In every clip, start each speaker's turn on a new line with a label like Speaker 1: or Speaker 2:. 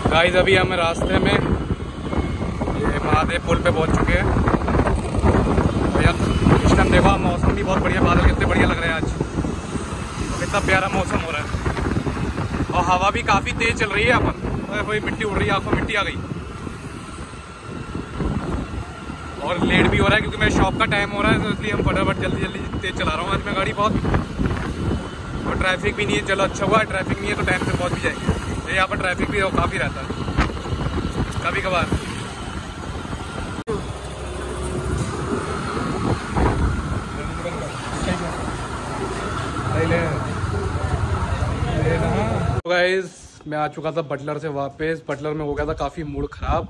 Speaker 1: Guys अभी हम रास्ते में ये महादेव पुल पे पहुंच चुके हैं। और यार इस टाइम देखो मौसम भी बहुत बढ़िया, बादल कितने बढ़िया लग रहे हैं आज, कितना प्यारा मौसम हो रहा है और हवा भी काफ़ी तेज चल रही है। यहाँ पर कोई मिट्टी उड़ रही है, आंखों मिट्टी आ गई और लेट भी हो रहा है क्योंकि मेरे शॉप का टाइम हो रहा है, तो इसलिए हम फटाफट जल्दी जल्दी तेज चला रहा हूँ आज मैं गाड़ी बहुत। और ट्रैफिक भी नहीं है, चलो अच्छा हुआ ट्रैफिक नहीं है तो टाइम से पहुँच भी जाएंगे। यहाँ पर ट्रैफिक भी काफ़ी रहता है कभी कभार। तो गाइस मैं आ चुका था बटलर से वापस। बटलर में हो गया था काफ़ी मूड ख़राब।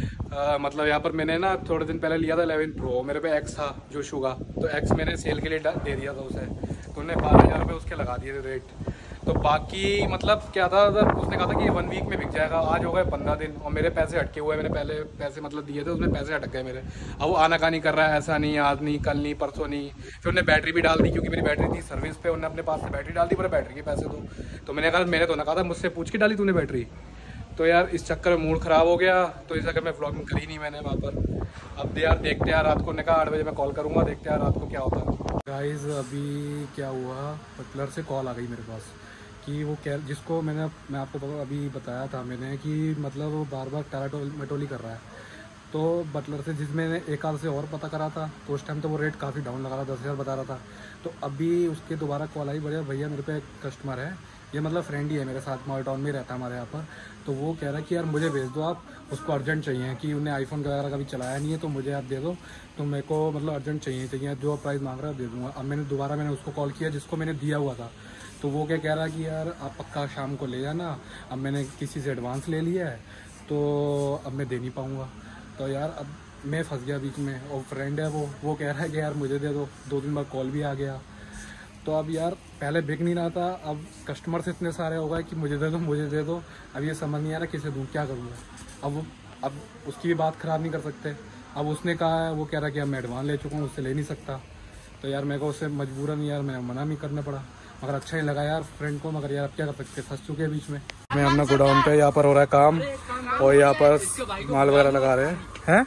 Speaker 1: मतलब यहाँ पर मैंने ना थोड़े दिन पहले लिया था 11 प्रो, मेरे पे एक्स था जो शुगा, तो एक्स मैंने सेल के लिए दे दिया था उसे, तो उन्होंने 12,000 रुपये उसके लगा दिए थे रेट। तो बाकी मतलब क्या था, उसने कहा था कि 1 वीक में बिक जाएगा, आज हो गए 15 दिन और मेरे पैसे अटके हुए हैं। मैंने पहले पैसे मतलब दिए थे, उसमें पैसे अटक गए मेरे। अब वो आनाकानी कर रहा है, ऐसा नहीं आज नहीं कल नहीं परसों नहीं। फिर उन्हें बैटरी भी डाल दी क्योंकि मेरी बैटरी थी सर्विस पे, उन्होंने अपने पास से बैटरी डाल दी, बोले बैटरी के पैसे दो। तो मैंने कहा मैंने तो ना कहा था, मुझसे पूछ के डाली तूने बैटरी। तो यार इस चक्कर में मूड ख़राब हो गया, तो इस चक्कर में व्लॉगिंग करी नहीं मैंने वहाँ पर। अब यार देखते हैं रात को, ने कहा 8 बजे मैं कॉल करूँगा, देखते हैं रात को क्या होता है। गाइस अभी क्या हुआ, बटलर से कॉल आ गई मेरे पास कि वो जिसको मैं आपको अभी बताया था मैंने कि मतलब वो बार बार टाला मटोली कर रहा है। तो बटलर से जिसमें एक आध से और पता करा था, तो उस टाइम तो वो रेट काफ़ी डाउन लगा रहा, 10,000 बता रहा था। तो अभी उसके दोबारा कॉल आई, बढ़िया भैया मेरे पे एक कस्टमर है, ये मतलब फ्रेंड ही है मेरे साथ, मॉल टाउन में रहता है हमारे यहाँ पर। तो वो कह रहा है कि यार मुझे भेज दो आप, उसको अर्जेंट चाहिए कि उन्हें आईफोन वगैरह कभी चलाया नहीं है, तो मुझे आप दे दो, तो मेरे को मतलब अर्जेंट चाहिए, जो प्राइस मांग रहा है दे दूँगा। अब मैंने उसको कॉल किया जिसको मैंने दिया हुआ था, तो वो क्या कह रहा है कि यार आप पक्का शाम को ले जाना, अब मैंने किसी से एडवांस ले लिया है तो अब मैं दे नहीं पाऊँगा। तो यार अब मैं फंस गया बीच में, और फ्रेंड है वो कह रहा है कि यार मुझे दे दो, 2 दिन बाद कॉल भी आ गया। तो अब यार पहले बिक नहीं रहा था, अब कस्टमर से इतने सारे हो गए कि मुझे दे दो। अब ये समझ नहीं आ रहा किसे दूँ, क्या करूँगा। अब उसकी भी बात ख़राब नहीं कर सकते। अब उसने कहा है, वो कह रहा है कि अब मैं एडवांस ले चुका हूँ, उससे ले नहीं सकता। तो यार मेरे को उससे मजबूरन यार मैं मना नहीं करना पड़ा, मगर अच्छा ही लगा यार फ्रेंड को, मगर यार क्या कर सकते, फंस चुके हैं बीच में। मैं अपना गोडाउन पे यहाँ पर हो रहा है काम, और यहाँ पर माल वगैरह लगा रहे हैं।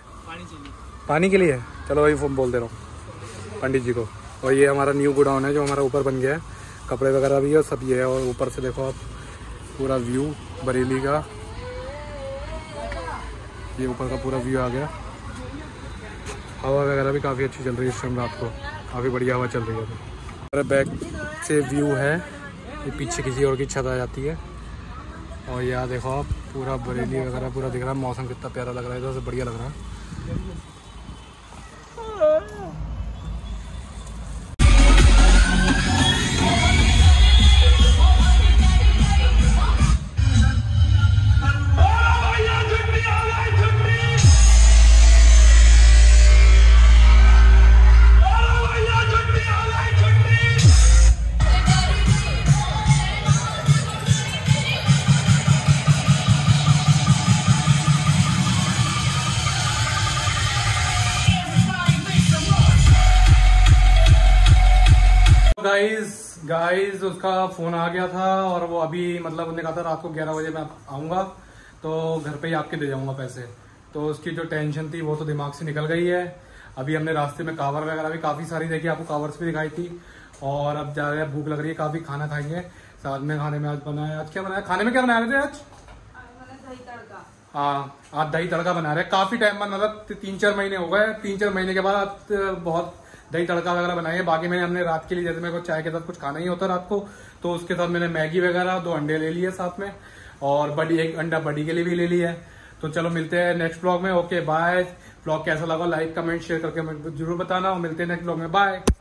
Speaker 1: पानी के लिए चलो वही बोल दे रहा हूँ पंडित जी को। और ये हमारा न्यू गोडाउन है जो हमारा ऊपर बन गया है, कपड़े वगैरह भी है और सब ये है। और ऊपर से देखो आप पूरा व्यू बरेली का, ये ऊपर का पूरा व्यू आ गया। हवा वगैरह भी काफ़ी अच्छी चल रही है इस टाइम, रात को काफ़ी बढ़िया हवा चल रही है। मेरे बैक से व्यू है, ये पीछे किसी और की छत आ जाती है। और यहाँ देखो आप पूरा बरेली वगैरह पूरा दिख रहा है, मौसम कितना प्यारा लग रहा है, इधर से बढ़िया लग रहा है। गाइस उसका फ़ोन आ गया था और वो अभी मतलब उन्होंने कहा था रात को 11 बजे मैं आऊँगा, तो घर पे ही आपके दे जाऊँगा पैसे। तो उसकी जो टेंशन थी वो तो दिमाग से निकल गई है। अभी हमने रास्ते में कावर वगैरह भी काफ़ी सारी देखी, आपको कावर्स भी दिखाई थी। और अब जा रहे हैं, भूख लग रही है, काफ़ी खाना खाएंगे साथ में। खाने में आज बनाया, आज क्या बनाया, खाने में क्या बना रहे थे आज? हाँ आज दही तड़का बना रहे हैं। काफ़ी टाइम बाद मतलब 3-4 महीने हो गए, 3-4 महीने के बाद बहुत दही तड़का वगैरह बनाए। बाकी हमने रात के लिए, जैसे मेरे को चाय के साथ कुछ खाना ही होता रात को, तो उसके साथ मैंने मैगी वगैरह 2 अंडे ले लिए साथ में, और एक अंडा बड़ी के लिए भी ले लिया है। तो चलो मिलते हैं नेक्स्ट ब्लॉग में। Okay bye. ब्लॉग कैसा लगा लाइक कमेंट शेयर करके जरूर बताना, और मिलते हैं नेक्स्ट ब्लॉग में। बाय।